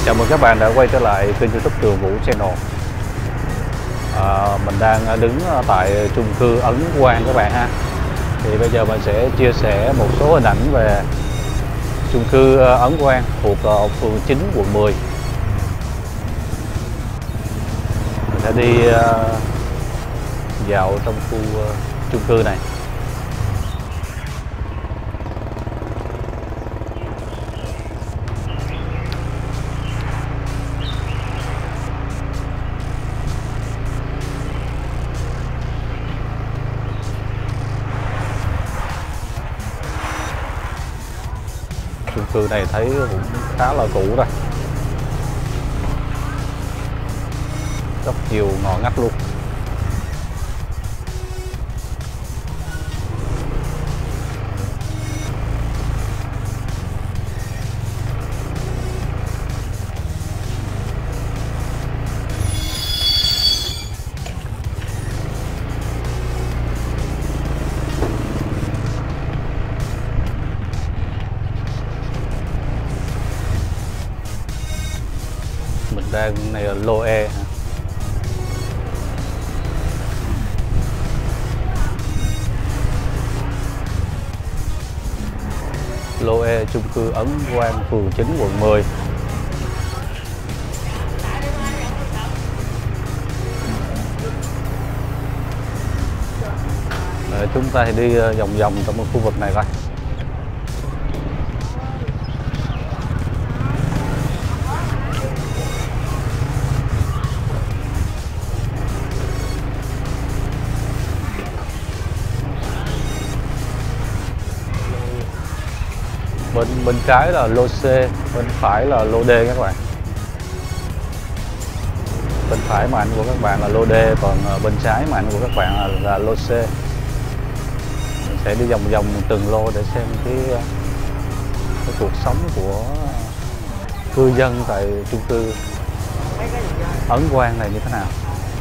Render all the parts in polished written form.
Chào mừng các bạn đã quay trở lại kênh YouTube Trường Vũ Channel. Mình đang đứng tại chung cư Ấn Quang các bạn ha. Thì bây giờ mình sẽ chia sẻ một số hình ảnh về chung cư Ấn Quang thuộc phường 9 quận 10. Mình sẽ đi dạo trong khu chung cư này. Chung cư này thấy cũng khá là cũ rồi, rất nhiều ngõ ngách luôn. Mình đang này là lô E ha. Lô E chung cư Ấn Quang phường 9 quận 10. Chúng ta thì đi vòng vòng trong khu vực này coi. Bên trái là lô C, bên phải là lô D các bạn. Bên phải màn của các bạn là lô D, còn bên trái màn của các bạn là lô C. Mình sẽ đi vòng vòng từng lô để xem cái cuộc sống của cư dân tại chung cư Ấn Quang này như thế nào.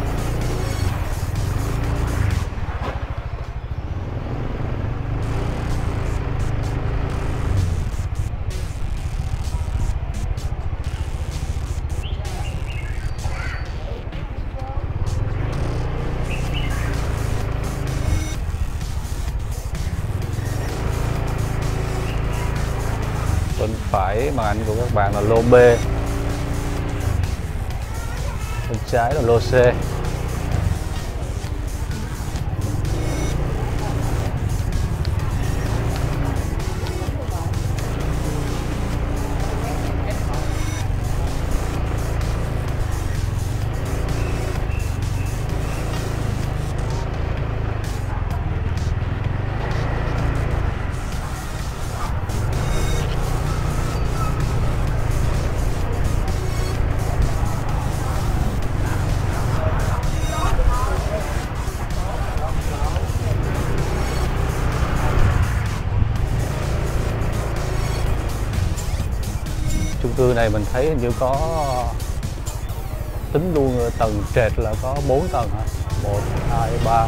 Bên phải màn ảnh của các bạn là lô B, bên trái là lô C. Chung cư này mình thấy hình như có tính luôn tầng trệt là có 4 tầng hả? 1, 2, 3.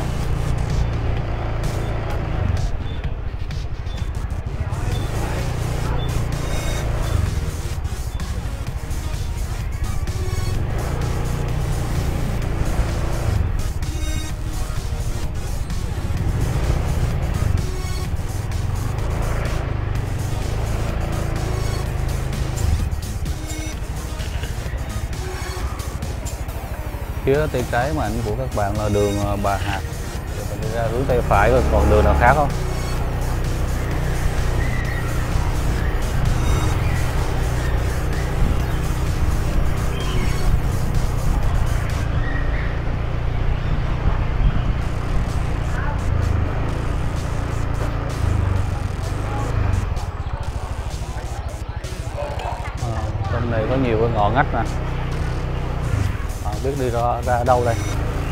Phía tay trái màn ảnh của các bạn là đường Bà Hạc. Để mình đi ra hướng tay phải rồi còn đường nào khác không? Trong này có nhiều cái ngõ ngách nè. Biết đi ra đâu đây.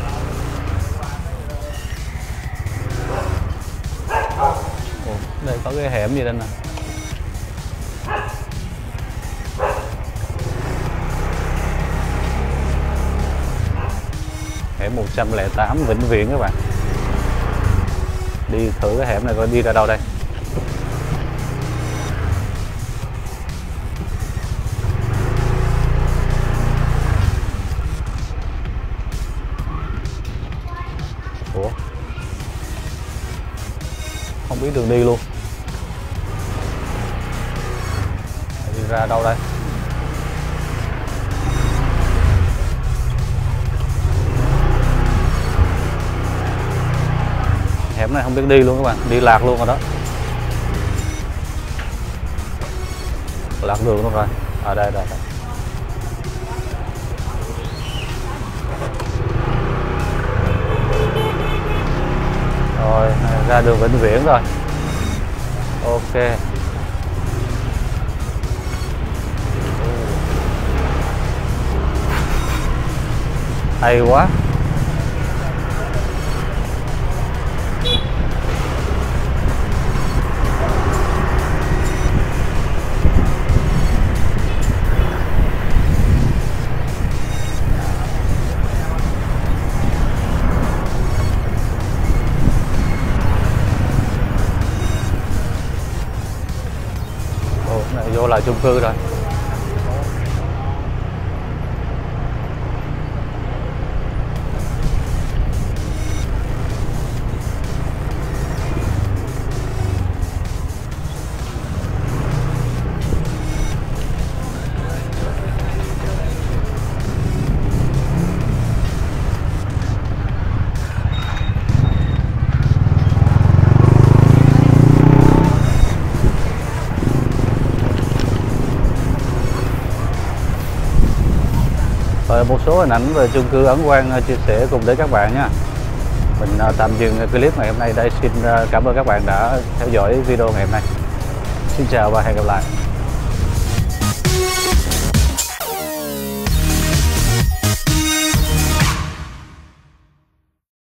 Đây có cái hẻm gì đây nè. Hẻm 108 Vĩnh Viễn các bạn. Đi thử cái hẻm này coi đi ra đâu đây. đường đi luôn. Đi ra đâu đây? Hẻm này không biết đi luôn các bạn, đi lạc luôn rồi đó. Lạc đường luôn rồi. Ở đây đây. Rồi, ra đường Vĩnh Viễn rồi. Ok. Hay quá. Này vô lại chung cư rồi. Rồi một số hình ảnh về chung cư Ấn Quang chia sẻ cùng với các bạn nha. Mình tạm dừng clip ngày hôm nay đây. Xin cảm ơn các bạn đã theo dõi video ngày hôm nay. Xin chào và hẹn gặp lại.